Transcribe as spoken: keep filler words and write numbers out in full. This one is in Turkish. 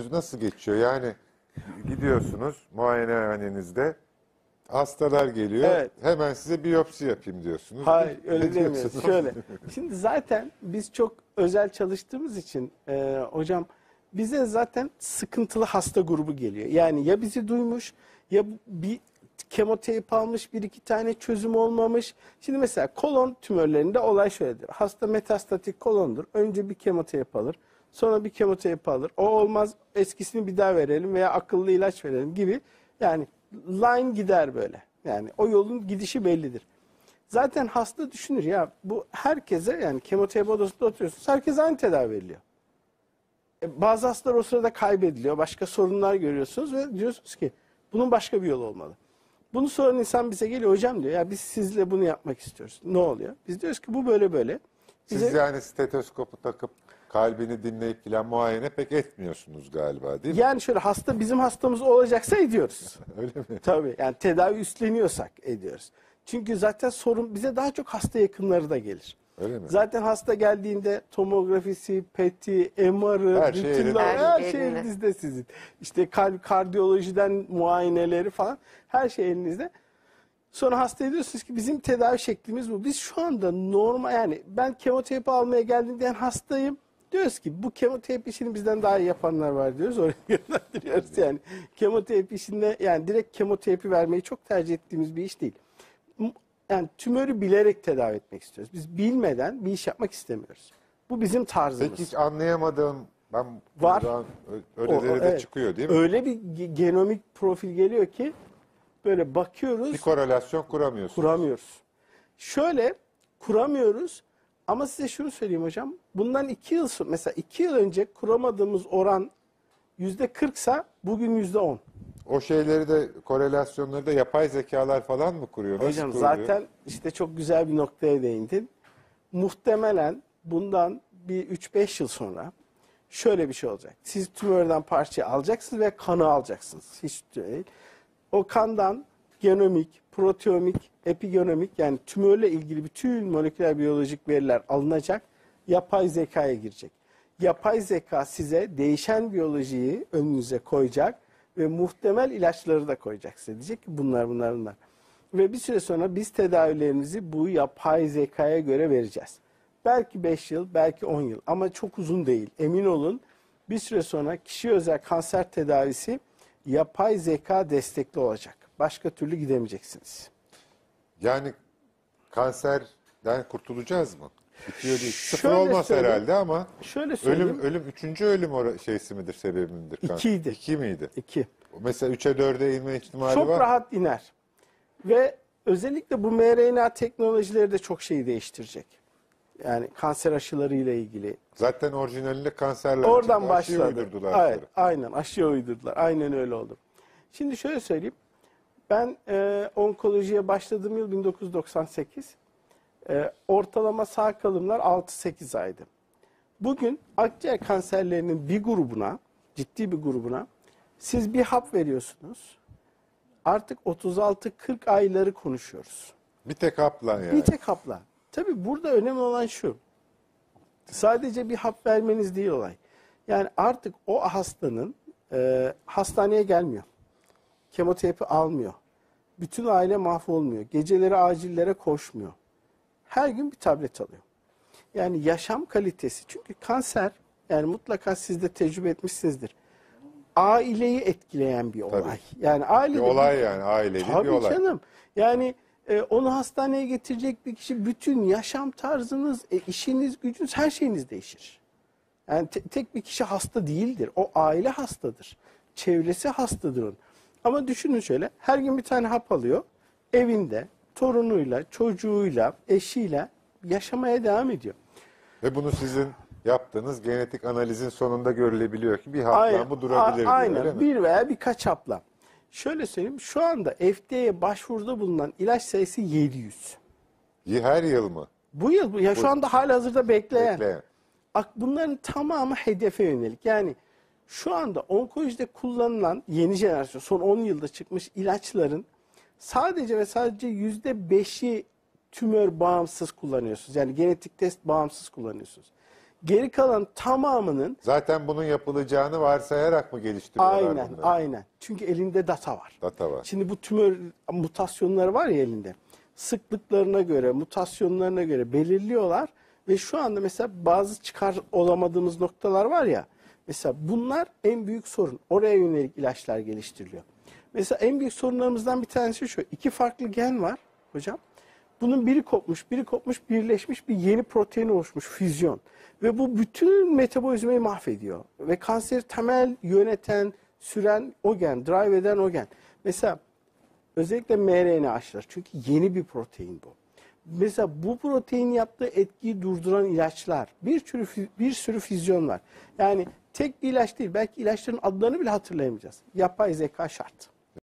gidiyorsunuz? Nasıl geçiyor? Yani gidiyorsunuz muayenehanenizde, hastalar geliyor. Evet. Hemen size biyopsi yapayım diyorsunuz. Hayır, Ne öyle demiyoruz. diyorsunuz? Şöyle, şimdi zaten biz çok özel çalıştığımız için e, hocam bize zaten sıkıntılı hasta grubu geliyor. Yani ya bizi duymuş ya bir kemoterapi almış, bir iki tane çözüm olmamış. Şimdi mesela kolon tümörlerinde olay şöyledir. Hasta metastatik kolondur. Önce bir kemoterapi alır. Sonra bir kemoterapi alır. O olmaz, eskisini bir daha verelim veya akıllı ilaç verelim gibi. Yani line gider böyle. Yani o yolun gidişi bellidir. Zaten hasta düşünür ya, bu herkese, yani kemoterapi odasında oturuyorsunuz, herkese aynı tedavi veriliyor. E, bazı hastalar o sırada kaybediliyor, başka sorunlar görüyorsunuz ve diyorsunuz ki bunun başka bir yolu olmalı. Bunu soran insan bize geliyor, hocam diyor ya biz sizle bunu yapmak istiyoruz. Ne oluyor? Biz diyoruz ki bu böyle böyle. Bize... Siz yani stetoskopu takıp kalbini dinleyip falan muayene pek etmiyorsunuz galiba, değil mi? Yani şöyle, hasta bizim hastamız olacaksa ediyoruz. Öyle mi? Tabii, yani tedavi üstleniyorsak ediyoruz. Çünkü zaten sorun bize daha çok hasta yakınları da gelir. Öyle mi? Zaten hasta geldiğinde tomografisi, P E T'i, M R'ı, Her şey bütün elinde. her Her şey elinde. elinizde sizin. İşte kalp, kardiyolojiden muayeneleri falan, her şey elinizde. Sonra hastaya diyorsunuz ki bizim tedavi şeklimiz bu. Biz şu anda normal, yani ben kemoterapi almaya geldim diyen hastayım. Diyoruz ki bu kemoterapi işini bizden daha iyi yapanlar var diyoruz. Oraya yönlendiriyoruz yani. Kemoterapi işinde, yani direkt kemoterapi vermeyi çok tercih ettiğimiz bir iş değil. Yani tümörü bilerek tedavi etmek istiyoruz. Biz bilmeden bir iş yapmak istemiyoruz. Bu bizim tarzımız. Peki hiç anlayamadığım, ben Var. buradan öyleleri O- o- de evet. çıkıyor değil mi? Öyle bir ge- genomik profil geliyor ki böyle bakıyoruz. Bir korelasyon kuramıyorsunuz. Kuramıyoruz. Şöyle kuramıyoruz ama size şunu söyleyeyim hocam. Bundan iki yıl sonra, mesela iki yıl önce kuramadığımız oran yüzde kırksa bugün yüzde on. O şeyleri de, korelasyonları da yapay zekalar falan mı kuruyor? Nasıl Hocam kuruluyor? zaten işte çok güzel bir noktaya değindin. Muhtemelen bundan bir üç beş yıl sonra şöyle bir şey olacak. Siz tümörden parçayı alacaksınız ve kanı alacaksınız. Hiç değil. O kandan genomik, proteomik, epigenomik, yani tümörle ilgili bütün moleküler biyolojik veriler alınacak. Yapay zekaya girecek. Yapay zeka size değişen biyolojiyi önünüze koyacak ve muhtemel ilaçları da koyacak size. Diyecek ki bunlar bunlar bunlar. Ve bir süre sonra biz tedavilerimizi bu yapay zekaya göre vereceğiz. Belki beş yıl, belki on yıl ama çok uzun değil. Emin olun, bir süre sonra kişiye özel kanser tedavisi yapay zeka destekli olacak. Başka türlü gidemeyeceksiniz. Yani kanserden kurtulacağız mı? Bitiyor değil. Sıfır Şöyle olmaz söyleyeyim. herhalde ama Şöyle söyleyeyim. ölüm ölüm üçüncü ölüm ora- şeysi midir, sebebi midir? kanser? İkiydi. İki miydi? İki. Mesela üçe dörde inme ihtimali Çok var. rahat iner. Ve özellikle bu M R N A teknolojileri de çok şeyi değiştirecek. Yani kanser aşıları ile ilgili. Zaten orijinalinde kanserle Oradan açık, aşıyı başladı. uydurdular Evet, sonra. aynen aşıya uydurdular. Aynen öyle oldu. Şimdi şöyle söyleyeyim. Ben e, onkolojiye başladığım yıl bin dokuz yüz doksan sekiz. E, ortalama sağ kalımlar altı sekiz aydı. Bugün akciğer kanserlerinin bir grubuna, ciddi bir grubuna siz bir hap veriyorsunuz. Artık otuz altı kırk ayları konuşuyoruz. Bir tek hapla yani. Bir tek hapla. Tabii burada önemli olan şu. Sadece bir hap vermeniz değil olay. Yani artık o hastanın e, hastaneye gelmiyor. Kemoterapi almıyor. Bütün aile mahvolmuyor. Geceleri acillere koşmuyor. Her gün bir tablet alıyor. Yani yaşam kalitesi. Çünkü kanser, yani mutlaka siz de tecrübe etmişsinizdir. Aileyi etkileyen bir olay. Tabii. Yani Bir ailede olay yani, ailevi Tabii bir olay. canım. Yani e, onu hastaneye getirecek bir kişi, bütün yaşam tarzınız, e, işiniz, gücünüz, her şeyiniz değişir. Yani te- tek bir kişi hasta değildir. O aile hastadır. Çevresi hastadır onun. Ama düşünün şöyle, her gün bir tane hap alıyor. Evinde, torunuyla, çocuğuyla, eşiyle yaşamaya devam ediyor. Ve bunu sizin yaptığınız genetik analizin sonunda görülebiliyor ki bir hapla Aynen, bu durabilir a- diyor, aynen. öyle mi? Bir veya birkaç hapla. Şöyle söyleyeyim, şu anda F D A'ye başvuruda bulunan ilaç sayısı yedi yüz. Her yıl mı? Bu yıl, bu- ya şu anda halihazırda bekleyen. Bekleyen. Ak- Bunların tamamı hedefe yönelik. Yani şu anda onkolojide kullanılan yeni jenerasyon, son on yılda çıkmış ilaçların sadece ve sadece yüzde beşi tümör bağımsız kullanıyorsunuz. Yani genetik test bağımsız kullanıyorsunuz. Geri kalan tamamının Zaten bunun yapılacağını varsayarak mı geliştiriyorlar aynen bunları? aynen. Çünkü elinde data var. Data var. Şimdi bu tümör mutasyonları var ya elinde. Sıklıklarına göre, mutasyonlarına göre belirliyorlar ve şu anda mesela bazı çıkar olamadığımız noktalar var ya. Mesela bunlar en büyük sorun. Oraya yönelik ilaçlar geliştiriliyor. Mesela en büyük sorunlarımızdan bir tanesi şu. İki farklı gen var hocam. Bunun biri kopmuş, biri kopmuş, birleşmiş bir yeni protein oluşmuş, füzyon. Ve bu bütün metabolizmayı mahvediyor. Ve kanseri temel yöneten, süren o gen, drive eden o gen. Mesela özellikle M R N A aşılar. Çünkü yeni bir protein bu. Mesela bu protein yaptığı etkiyi durduran ilaçlar, bir sürü bir sürü füzyon var. Yani tek bir ilaç değil, belki ilaçların adlarını bile hatırlayamayacağız. Yapay zeka şart.